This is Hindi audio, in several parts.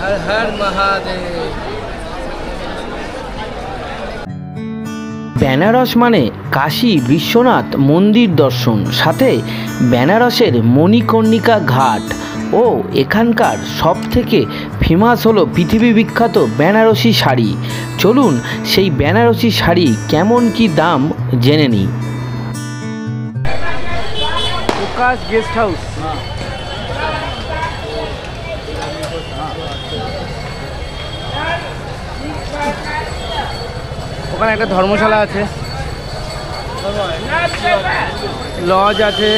हर हर महादेव। বেনারস মানে কাশী বিশ্বনাথ মন্দির দর্শন, সাথে বেনারসের মণিকর্ণিকা ঘাট ও এখানকার সবথেকে ফেমাস হলো পৃথিবী বিখ্যাত বেনারসি শাড়ি। চলুন সেই বেনারসি শাড়ি কেমন কি দাম জেনে নিই। প্রকাশ গেস্ট হাউস, ওখানে একটা ধর্মশালা আছে, লজ আছে।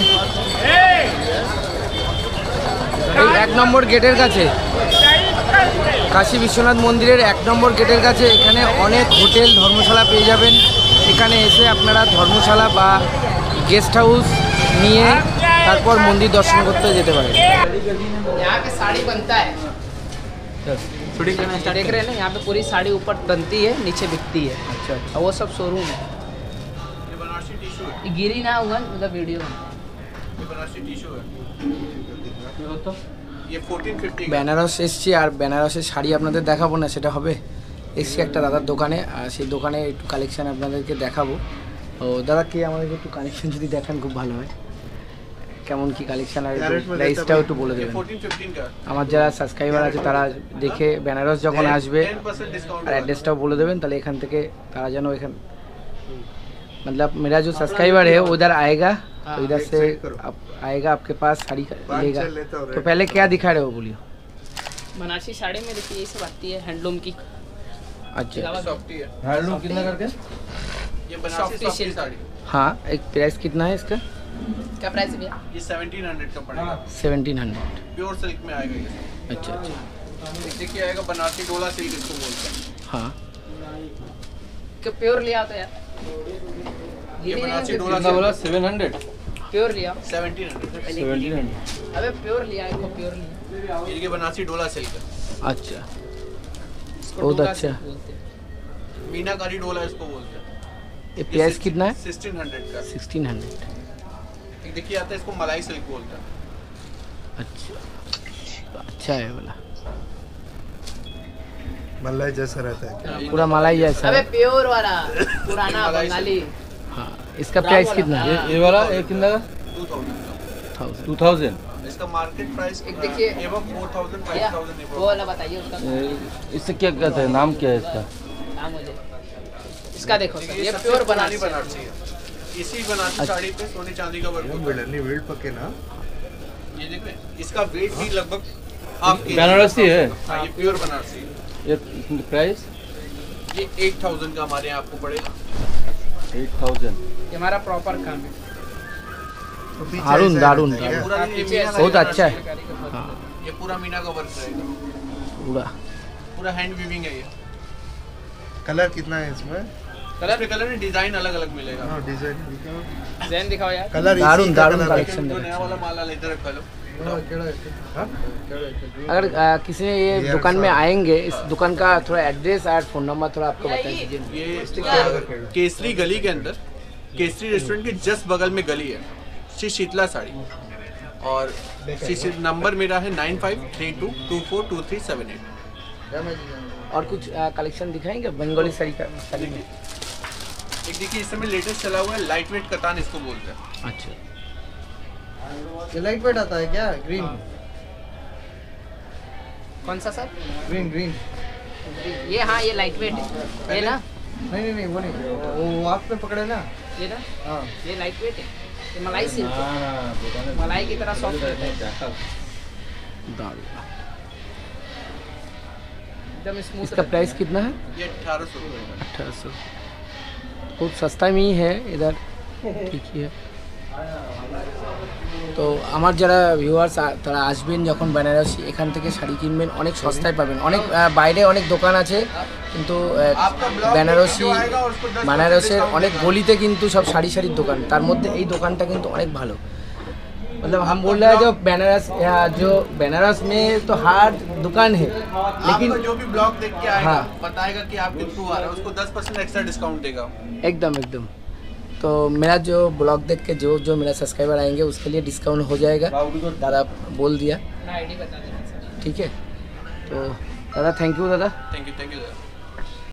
এই 1 নম্বর গেটের কাছে, কাশী বিশ্বনাথ মন্দিরের 1 নম্বর গেটের কাছে এখানে অনেক হোটেল ধর্মশালা পেয়ে যাবেন। এখানে এসে আপনারা ধর্মশালা বা গেস্ট হাউস নিয়ে তারপর মন্দির দর্শন করতে যেতে পারেন। साड़ी बनता है, देख रहे हैं ना, यहाँ पे पूरी साड़ी ऊपर बनती है, नीचे बिकती है। अच्छा, और वो सब शोरूम है। ये गिरी ना हुआ मतलब वीडियो বেনারস এসছি, আর বেনারসের শাড়ি আপনাদের দেখাবো না সেটা হবে। এসছি একটা দাদার দোকানে, আর সেই দোকানে একটু কালেকশান আপনাদেরকে দেখাবো। ও দাদা, কি আমাদেরকে একটু কালেকশান যদি দেখান খুব ভালো হয়। কেমন কি কালেকশান আর প্রাইসটাও একটু বলে দেবেন। আমার যারা সাবস্ক্রাইবার আছে তারা দেখে বেনারস যখন আসবে আর অ্যাড্রেসটাও বলে দেবেন, তাহলে এখান থেকে তারা যেন এখান मतलब मेरा जो सब्सक्राइबर है उधर आएगा, तो इधर से आएगा आपके पास साड़ी लेगा। तो पहले क्या दिखा रहे हो बोलिए। बनारसी साड़ी में देखिए ये सब आती है हैंडलूम की। अच्छा, हैंडलूम कितना करके? ये बनारसी सिल्क साड़ी। हाँ, एक प्राइस कितना है इसका? क्या प्राइस है भैया? ये 1700 का पड़ेगा। 1700 प्योर सिल्क में आएगा ये। अच्छा अच्छा, देखिए आएगा बनारसी डोला सिल्क इसको बोलते हैं। हाँ, क्या प्योर लिया तो यार ये बनारसी डोला कितना बोला? 700? प्योर लिया 1700। अबे प्योर लिया है, प्योर लिया। ये बनारसी डोला सिल्क है। अच्छा, इसको बहुत डोला अच्छा। सिल्क बोलते हैं। मीनाकारी डोला इसको बोलते हैं। ये प्राइस कितना है? 1600 का। 1600। एक देखिए आता है इसको मलाई सिल्क बोलते हैं। अच्छा, अच्छा है वाला, मलाई जैसा रहता है। पूरा मलाई जैसा अबे है। प्योर वाला पुराना मलाई बंगाली। हाँ, इसका प्राइस कितना है? ये वाला ये कितना का? 2000 2000। इसका मार्केट प्राइस एक देखिए एवं 4000 भैया, 5000 वो वाला बताइए उसका इससे क्या कहते हैं, नाम क्या है इसका? नाम मुझे। इसका देखो सर, ये प्योर बनारसी बनारसी है। इसी बनारसी साड़ी पे सोने चांदी का वर्क होता है। वेट पके ना, ये देखिए इसका वेट भी लगभग हाफ केजी बनारसी है। हाँ, ये प्योर बनारसी है। ये प्राइस ये 8000 का हमारे यहाँ आपको पड़ेगा। 8000। ये हमारा प्रॉपर काम है। दारुण दारुण ये दारुण, पूरा बहुत अच्छा है। हाँ, ये पूरा मीना का वर्क रहेगा। पूरा पूरा हैंड वीविंग है ये। कलर कितना है इसमें? कलर में डिजाइन अलग अलग मिलेगा। हाँ, डिजाइन डिजाइन दिखाओ यार। कलर दारुण दारुण कलर कलेक्शन जो है। नया वाला माल लेते रखा लो। अगर किसी ने ये दुकान में आएंगे, इस दुकान का थोड़ा एड्रेस और फ़ोन नंबर थोड़ा आपको बता दीजिए। ये केसरी गली के अंदर, केसरी रेस्टोरेंट के जस्ट बगल में गली है, श्री शीतला साड़ी। और नंबर मेरा है 9532242378। और कुछ कलेक्शन दिखाएंगे बंगाली साड़ी का? साड़ी में एक देखिए इस समय लेटेस्ट चला हुआ है लाइट वेट कतान इसको बोलते हैं। अच्छा, ये लाइट वेट आता है क्या? ग्रीन कौन सा सर? ग्रीन ग्रीन ये हाँ, ये लाइट वेट है ये ना, नहीं नहीं वो नहीं, वो आप पे पकड़े ना। ये ना, हाँ, ये लाइट वेट है। ये मलाई सिल्क है, मलाई की तरह सॉफ्ट रहता है, दारुण। एकदम स्मूथ। इसका प्राइस कितना है? ये 1800 रुपये का। 1800। बहुत सस्ता में ही है इधर, ठीक ही है। তো আমার যারা ভিউয়ার্স তারা আসবেন যখন বেনারসি, এখান থেকে শাড়ি কিনবেন, অনেক সস্তায় পাবেন। অনেক বাইরে অনেক দোকান আছে, কিন্তু বেনারসের অনেক গলিতে কিন্তু সব সারি সারির দোকান, তার মধ্যে এই দোকানটা কিন্তু অনেক ভালো। मतलब हम बोल रहे हैं जो बनारस में तो हर दुकान है, लेकिन जो भी ब्लॉग देख के आएगा हाँ, बताएगा कि आपके थ्रू आ रहा है, उसको 10% एक्स्ट्रा डिस्काउंट देगा। एकदम एकदम। तो मेरा जो ब्लॉग देख के जो मेरा सब्सक्राइबर आएंगे उसके लिए डिस्काउंट हो जाएगा, दादा बोल दिया, आईडी बता देना सर। ठीक है। तो दादा थैंक यू दादा। थैंक यू दादा।